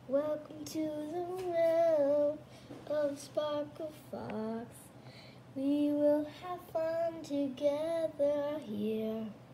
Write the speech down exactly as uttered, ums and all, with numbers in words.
Welcome to the realm of Sparkle Fox. We will have fun together here.